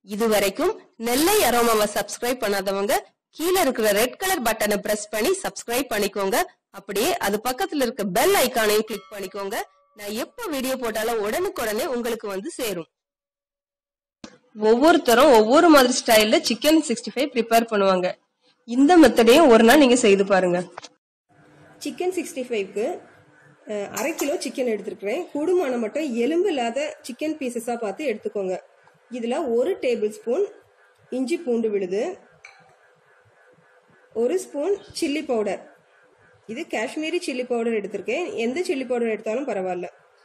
இதுவரைக்கும் நெல்லை அரோமாவை சப்ஸ்கிரைப் பண்ணாதவங்க கீழ இருக்கிற ரெட் கலர் பட்டனை பிரஸ் பண்ணி சப்ஸ்கிரைப் பண்ணிக்கோங்க. அப்படியே அது பக்கத்துல இருக்க பெல் ஐகானையும் கிளிக் பண்ணிக்கோங்க. நான் எப்ப வீடியோ போட்டாலும் உடனுக்குடனே உங்களுக்கு வந்து சேரும். ஒவ்வொருத்தரும் ஒவ்வொரு மாதிரி ஸ்டைல்ல சிக்கன் 65 ப்ரிப்பேர் பண்ணுவாங்க. இந்த மெத்தடையும் ஒரு நாள் நீங்க செய்து பாருங்க. சிக்கன் 65க்கு 1/2 கிலோ சிக்கன் எடுத்துருக்கிறேன். கூடுமான மட்டும் எலும்பு இல்லாத சிக்கன் பீசஸா பார்த்து எடுத்துக்கோங்க. இதுல 1 டேபிள் ஸ்பூன் இஞ்சி பூண்டு விழுது, 1 ஸ்பூன் சில்லி பவுடர். இது காஷ்மீரி சில்லி பவுடர் எடுத்திருக்கேன். எந்த சில்லி பவுடர் எடுத்தாலும் பரவாயில்ல.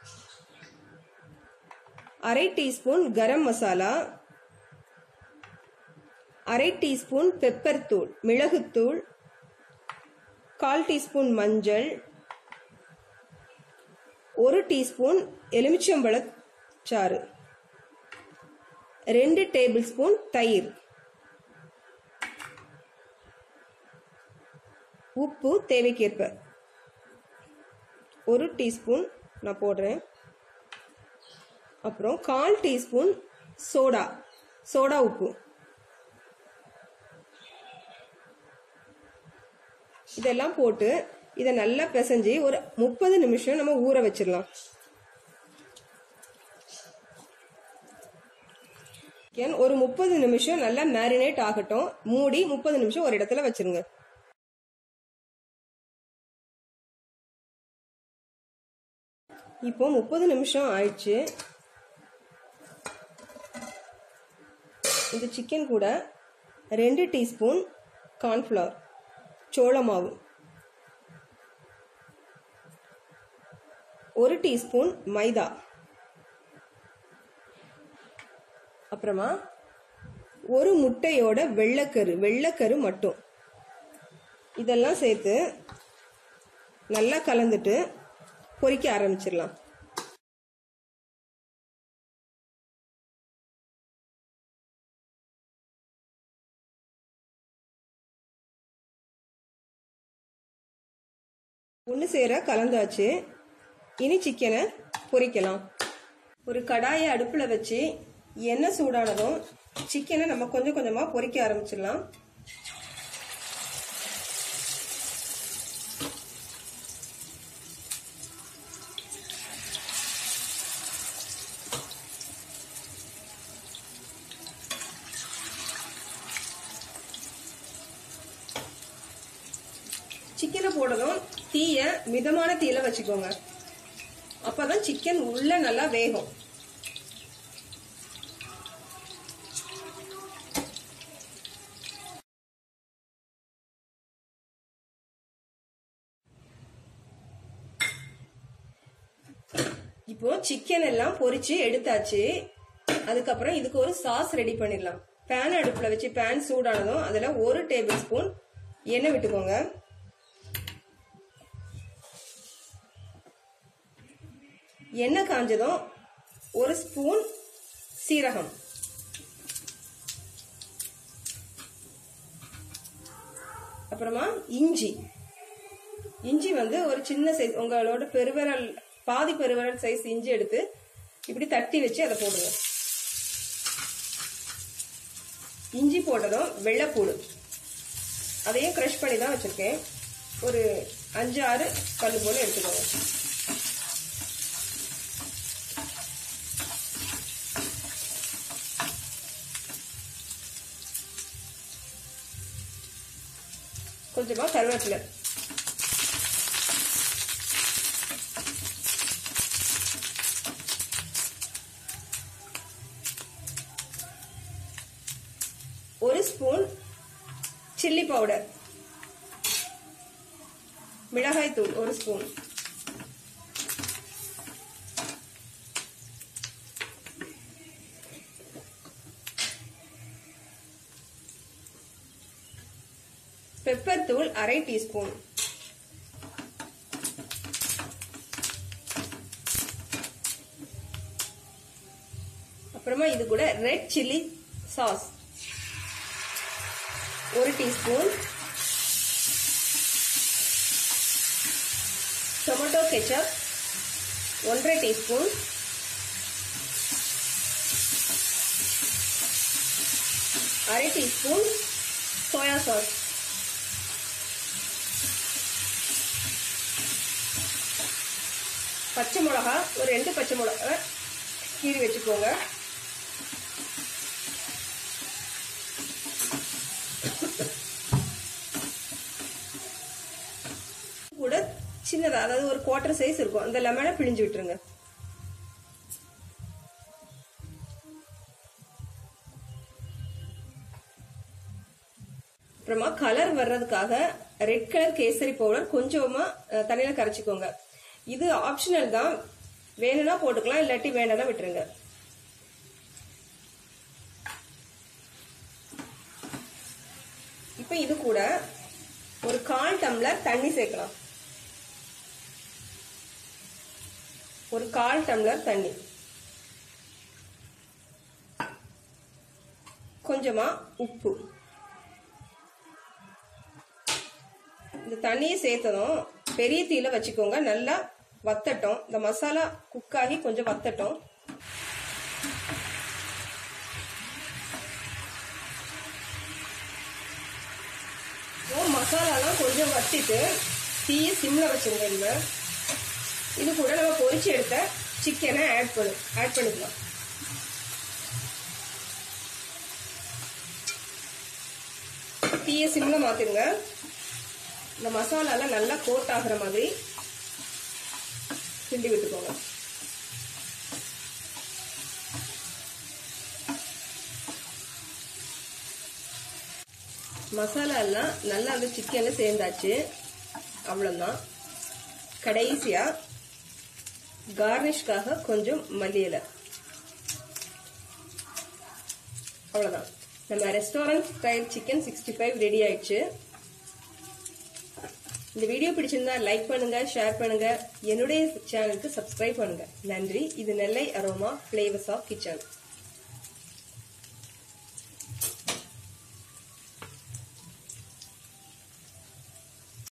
1/2 teaspoon garam masala, 1/2 teaspoon pepper தூள் மிளகுத்தூள், 1/4 டீஸ்பூன் மஞ்சள், 1 டீஸ்பூன் எலுமிச்சம்பழ சாறு, 2 டேபிள் ஸ்பூன் தயிர், உப்பு தேவைக்கேற்ப 1 டீஸ்பூன் நான் போடுறேன். அப்புறம் 1/4 டீஸ்பூன் சோடா உப்பு. இதெல்லாம் போட்டு இதை நல்லா பிசைஞ்சு ஒரு 30 நிமிஷம் நம்ம ஊற வச்சிடலாம். ஒரு 30 நிமிஷம் நல்லா மேரினேட் ஆகட்டும். மூடி 30 நிமிஷம் ஒரு இடத்துல வச்சிருங்க. இப்போ 30 நிமிஷம் ஆயிடுச்சு. இந்த சிக்கன் கூட 2 டீஸ்பூன் கார்ன்ஃப்ளவர் சோள மாவு, 1 டீஸ்பூன் மைதா, அப்புறமா 1 முட்டையோட வெள்ளைக்கரு மட்டும், இதெல்லாம் சேர்த்து நல்லா கலந்துட்டு பொரிக்க ஆரம்பிச்சிடலாம். ஒன்று சேர கலந்தாச்சு. இனி சிக்கனை பொரிக்கலாம். ஒரு கடாயை அடுப்பில் வச்சு எண்ணெய் சூடானதும் சிக்கனை நம்ம கொஞ்சம் கொஞ்சமாக பொரிக்க ஆரம்பிச்சிடலாம். சிக்கனை போடணும். தீய மிதமான தீயில வச்சுக்கோங்க. அப்பதான் சிக்கன் உள்ள நல்லா வேகும். இப்போ சிக்கன் எல்லாம் பொரிச்சு எடுத்தாச்சு. அதுக்கப்புறம் இதுக்கு ஒரு சாஸ் ரெடி பண்ணிடலாம். பேன் அடுப்புல வச்சு பேன் சூடானதும் அதுல 1 டேபிள் ஸ்பூன் எண்ணெய் விட்டுக்கோங்க. எண்ணெய் காஞ்சதும் 1 ஸ்பூன் சீரகம், அப்புறமா இஞ்சி வந்து ஒரு சின்ன சைஸ், உங்களோட பெருவிரல் பாதி பெருவிரல் சைஸ் இஞ்சி எடுத்து இப்படி தட்டி வச்சு அதை போடுங்க. இஞ்சி போட்டதும் வெள்ளைப்பூடு, அதையும் கிரஷ் பண்ணி தான் வச்சிருக்கேன். ஒரு 5-6 பல்லு போல எடுத்துக்கோங்க. கொஞ்சமா கருவேப்பிலை, ஒரு ஸ்பூன் சில்லி பவுடர், மிளகாய் தூள் 1 ஸ்பூன், பெப்பர் தூள் 1/2 டீஸ்பூன், அப்புறமா இது கூட red chilli sauce 1 teaspoon, tomato ketchup 1/2 teaspoon, 1/2 teaspoon soya sauce, பச்சை மிளகா ஒரு 2 பச்சை மிளகா கீறி வச்சுக்கோங்க. கூட சின்னதா, அதாவது ஒரு 1/4 சைஸ் இருக்கும், அந்த லெமனை பிழிஞ்சு விட்டுருங்க. அப்புறமா கலர் வர்றதுக்காக ரெட் கலர் கேசரி பவுடர் கொஞ்சமா தண்ணியில கரைச்சிக்கோங்க. இது ஆப்ஷனல் தான், வேணும்னா போட்டுக்கலாம், இல்லாட்டி வேண்டாம்னா விட்டுருங்க. இப்ப இது கூட ஒரு 1/4 டம்ளர் தண்ணி சேர்க்கலாம். ஒரு 1/4 டம்ளர் தண்ணி, கொஞ்சமா உப்பு. இந்த தண்ணியை சேர்த்ததும் பெரிய தீயில வச்சுக்கோங்க, நல்லா வத்தட்டும். இந்த மசாலா குக் ஆகி கொஞ்சம் வத்தட்டும். மசாலாலாம் கொஞ்சம் வத்திட்டு தீயை சிம்ல வச்சிருங்க. இது கூட நம்ம பொரிச்சு எடுத்த சிக்கனை ஆட் பண்ணிக்கலாம். தீயை சிம்ல மாத்திருங்க. இந்த மசாலால நல்லா கோட் ஆகுற மாதிரி கிண்டி விட்டுக்கோங்க. மசாலா எல்லாம் நல்லா அந்த சிக்கன்ல சேர்ந்தாச்சு. அவ்வளவுதான். கடைசியா கார்னிஷ்காக கொஞ்சம் மல்லி இலை. அவ்வளவுதான், நம்ம ரெஸ்டாரண்ட் ஸ்டைல் சிக்கன் 65 ரெடி ஆயிடுச்சு. இந்த வீடியோ பிடிச்சிருந்தா லைக் பண்ணுங்க, ஷேர் பண்ணுங்க, என்னுடைய சேனலுக்கு சப்ஸ்கிரைப் பண்ணுங்க. நன்றி. இது Nellai aroma flavours of kitchen.